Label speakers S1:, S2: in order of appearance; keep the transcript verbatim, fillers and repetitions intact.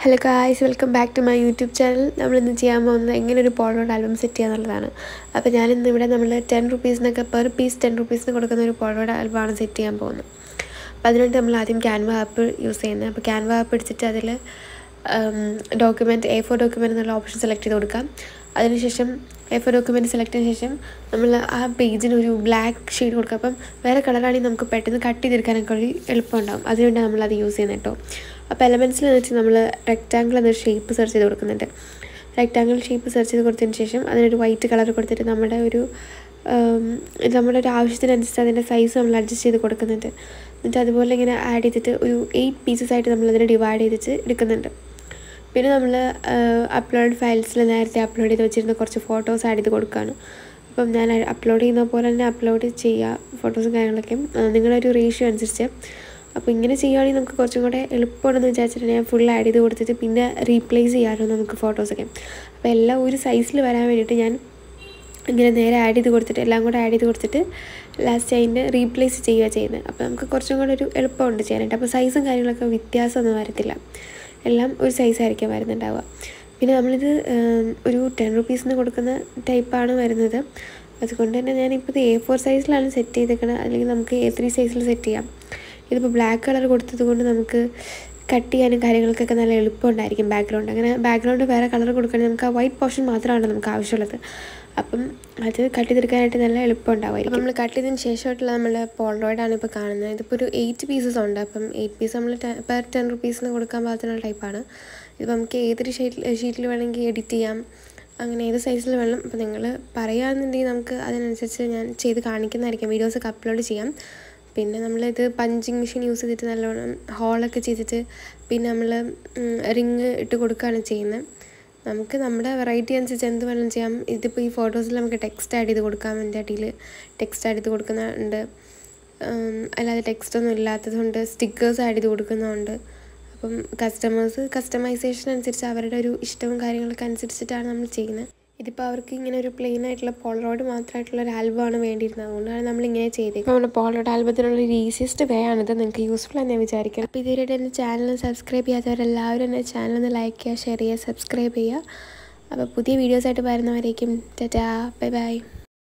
S1: Hello guys, welcome back to my YouTube channel. നമ്മൾ ഇന്ന് ചെയ്യാൻ പോകുന്നത് എങ്ങനെ ഒരു Polaroid ആൽബം സെറ്റ് ചെയ്യാന്നുള്ളതാണ്. അപ്പോൾ ഞാൻ ഇന്ന് ഇവിടെ നമ്മൾ ten rupees-നൊക്കെ per piece ten rupees-ന് കൊടുക്കുന്ന ഒരു Polaroid ആൽബമാണ് സെറ്റ് ചെയ്യാൻ പോകുന്നത്. അപ്പോൾ അതിനുവേണ്ടി നമ്മൾ ആദ്യം Canva ആപ്പ് യൂസ് ചെയ്യുന്നത്. അപ്പോൾ Canva ആപ്പ് എടുത്തിട്ട് അതിൽ ഡോക്യുമെന്റ് എ ഫോർ ഡോക്യുമെന്റ് എന്നുള്ള ഓപ്ഷൻ സെലക്ട് ചെയ്ത് കൊടുക്കാം. അതിനുശേഷം എ ഫോർ ഡോക്യുമെന്റ് സെലക്ട് ചെയ്ത ശേഷം നമ്മൾ ആ പേജിന് ഒരു ബ്ലാക്ക് ഷെയ്ഡ് കൊടുക്കുക. അപ്പം വേറെ കളറാണെങ്കിൽ നമുക്ക് പെട്ടെന്ന് കട്ട് ചെയ്തെടുക്കാനൊക്കെ ഒരു എളുപ്പമുണ്ടാകും. അതിനുവേണ്ടി നമ്മൾ അത് യൂസ് ചെയ്യുന്നത് കേട്ടോ. അപ്പോൾ എലമെൻറ്റ്സിൽ വെച്ച് നമ്മൾ റെക്റ്റാങ്കിൾ എന്നൊരു ഷേപ്പ് സെർച്ച് ചെയ്ത് കൊടുക്കുന്നുണ്ട്. റെക്റ്റാങ്കിൾ ഷേപ്പ് സെർച്ച് ചെയ്ത് കൊടുത്തതിന് ശേഷം അതിനൊരു വൈറ്റ് കളർ കൊടുത്തിട്ട് നമ്മുടെ ഒരു നമ്മുടെ ഒരു ആവശ്യത്തിനനുസരിച്ച് അതിൻ്റെ സൈസ് നമ്മൾ അഡ്ജസ്റ്റ് ചെയ്ത് കൊടുക്കുന്നുണ്ട്. എന്നിട്ട് അതുപോലെ ഇങ്ങനെ ആഡ് ചെയ്തിട്ട് ഒരു എയ്റ്റ് പീസസ് ആയിട്ട് നമ്മളതിനെ ഡിവൈഡ് ചെയ്തിട്ട് എടുക്കുന്നുണ്ട്. പിന്നെ നമ്മൾ അപ്ലോഡ് ഫയൽസിൽ നേരത്തെ അപ്ലോഡ് ചെയ്ത് വെച്ചിരുന്ന കുറച്ച് ഫോട്ടോസ് ആഡ് ചെയ്ത് കൊടുക്കുകയാണ്. അപ്പം ഞാൻ അപ്ലോഡ് ചെയ്യുന്ന പോലെ തന്നെ അപ്ലോഡ് ചെയ്യുക ഫോട്ടോസും കാര്യങ്ങളൊക്കെ നിങ്ങളുടെ ഒരു റേഷ്യോ അനുസരിച്ച്. അപ്പോൾ ഇങ്ങനെ ചെയ്യുകയാണെങ്കിൽ നമുക്ക് കുറച്ചും കൂടെ എളുപ്പമാണെന്ന് വിചാരിച്ചിട്ട് ഞാൻ ഫുൾ ആഡ് ചെയ്ത് കൊടുത്തിട്ട് പിന്നെ റീപ്ലേസ് ചെയ്യാമല്ലോ നമുക്ക് ഫോട്ടോസൊക്കെ. അപ്പോൾ എല്ലാം ഒരു സൈസിൽ വരാൻ വേണ്ടിയിട്ട് ഞാൻ ഇങ്ങനെ നേരെ ആഡ് ചെയ്ത് കൊടുത്തിട്ട് എല്ലാം കൂടെ ആഡ് ചെയ്ത് കൊടുത്തിട്ട് ലാസ്റ്റ് അതിൻ്റെ റീപ്ലേസ് ചെയ്യുക ചെയ്യുന്നത്. അപ്പോൾ നമുക്ക് കുറച്ചും കൂടെ ഒരു എളുപ്പമുണ്ട് ചെയ്യാനായിട്ട്. അപ്പോൾ സൈസും കാര്യങ്ങളൊക്കെ വ്യത്യാസമൊന്നും വരത്തില്ല, എല്ലാം ഒരു സൈസായിരിക്കും വരുന്നുണ്ടാവുക. പിന്നെ നമ്മളിത് ഒരു ടെൻ റുപ്പീസിന് കൊടുക്കുന്ന ടൈപ്പാണ് വരുന്നത്. അതുകൊണ്ട് തന്നെ ഞാനിപ്പോൾ ഇത് എ ഫോർ സൈസിലാണ് സെറ്റ് ചെയ്തേക്കുന്നത്, അല്ലെങ്കിൽ നമുക്ക് എ ത്രീ സൈസിൽ സെറ്റ് ചെയ്യാം. ഇതിപ്പോൾ ബ്ലാക്ക് കളർ കൊടുത്തത് കൊണ്ട് നമുക്ക് കട്ട് ചെയ്യാനും കാര്യങ്ങൾക്കൊക്കെ നല്ല എളുപ്പമുണ്ടായിരിക്കും. ബാക്ക്ഗ്രൗണ്ട് അങ്ങനെ ബാക്ക്ഗ്രൗണ്ട് വേറെ കളർ കൊടുക്കുകയാണെങ്കിൽ നമുക്ക് ആ വൈറ്റ് പോർഷൻ മാത്രമാണ് നമുക്ക് ആവശ്യമുള്ളത്. അപ്പം അത് കട്ട് ചെയ്തെടുക്കാനായിട്ട് നല്ല എളുപ്പമുണ്ടാവുമായിരിക്കും. നമ്മൾ കട്ട് ചെയ്തതിന് ശേഷമായിട്ടുള്ള നമ്മൾ പോളറോയിഡാണ് ഇപ്പോൾ കാണുന്നത്. ഇതിപ്പോൾ ഒരു എയ്റ്റ് പീസസ് ഉണ്ട്. അപ്പം എയ്റ്റ് പീസ് നമ്മൾ പെർ ടെൻ റുപ്പീസിന് കൊടുക്കാൻ പാകത്തിനുള്ള ടൈപ്പാണ്. ഇതിപ്പോൾ നമുക്ക് ഏതൊരു ഷീറ്റിൽ ഷീറ്റിൽ വേണമെങ്കിൽ എഡിറ്റ് ചെയ്യാം, അങ്ങനെ ഏത് സൈസിൽ വേണം. അപ്പോൾ നിങ്ങൾ പറയുകയാണെന്നുണ്ടെങ്കിൽ നമുക്ക് അതിനനുസരിച്ച് ഞാൻ ചെയ്ത് കാണിക്കുന്നതായിരിക്കും, വീഡിയോസൊക്കെ അപ്ലോഡ് ചെയ്യാം. പിന്നെ നമ്മളിത് പഞ്ചിങ് മെഷീൻ യൂസ് ചെയ്തിട്ട് നല്ലോണം ഹോളൊക്കെ ചെയ്തിട്ട് പിന്നെ നമ്മൾ റിങ് ഇട്ട് കൊടുക്കുകയാണ് ചെയ്യുന്നത്. നമുക്ക് നമ്മുടെ വെറൈറ്റി അനുസരിച്ച് എന്ത് വേണം ചെയ്യാം. ഇതിപ്പോൾ ഈ ഫോട്ടോസിൽ നമുക്ക് ടെക്സ്റ്റ് ആഡ് ചെയ്ത് കൊടുക്കാം. എൻ്റെ അടിയിൽ ടെക്സ്റ്റ് ആഡ് ചെയ്ത് കൊടുക്കുന്നുണ്ട്, അല്ലാതെ ടെക്സ്റ്റൊന്നും ഇല്ലാത്തതുകൊണ്ട് സ്റ്റിക്കേഴ്സ് ആഡ് ചെയ്ത് കൊടുക്കുന്നുണ്ട്. അപ്പം കസ്റ്റമേഴ്സ് കസ്റ്റമൈസേഷൻ അനുസരിച്ച് അവരുടെ ഒരു ഇഷ്ടവും കാര്യങ്ങളൊക്കെ അനുസരിച്ചിട്ടാണ് നമ്മൾ ചെയ്യുന്നത്. ഇതിപ്പോൾ അവർക്ക് ഇങ്ങനെ ഒരു പ്ലെയിൻ ആയിട്ടുള്ള പോളറോയിഡ് മാത്രമായിട്ടുള്ള ഒരു ആൽബമാണ് വേണ്ടിയിരുന്നത്, അതുകൊണ്ടാണ് നമ്മളിങ്ങനെ ചെയ്തേക്കുന്നത്. നമ്മുടെ പോളറോയിഡ് ആൽബത്തിനുള്ള ഒരു ഈസിയസ്റ്റ് വേ ആണിത്. നിങ്ങൾക്ക് യൂസ്ഫുൾ എന്ന് ഞാൻ വിചാരിക്കണം. അപ്പോൾ ഇതുവരെ എൻ്റെ ചാനൽ സബ്സ്ക്രൈബ് ചെയ്യാത്തവരെല്ലാവരും എൻ്റെ ചാനൽ ഒന്ന് ലൈക്ക് ചെയ്യുക, ഷെയർ ചെയ്യുക, സബ്സ്ക്രൈബ് ചെയ്യുക. അപ്പോൾ പുതിയ വീഡിയോസായിട്ട് വരുന്നവരേക്കും ടാറ്റാ, ബൈ ബൈ.